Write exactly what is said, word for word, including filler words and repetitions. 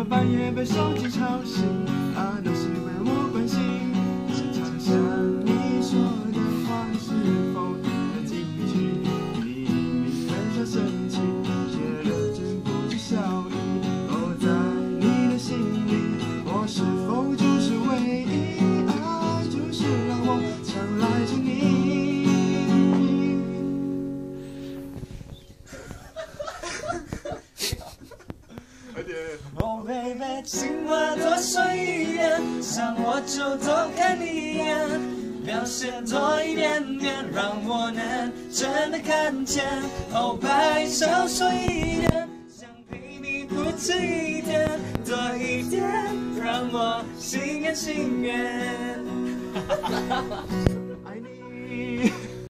半夜被手机吵醒，啊，都是为我关心。常常想你说的话是否听得进去？明明很想生气，却忍真不去笑意。哦，在你的心里，我是否就是唯一？爱就是让我常赖着你。 Oh baby， 情话多说一点，想我就多看你一眼，表现多一点点，让我能真的看见。Oh， 白少说一点，想陪你不止一天，多一点，让我心甘情愿。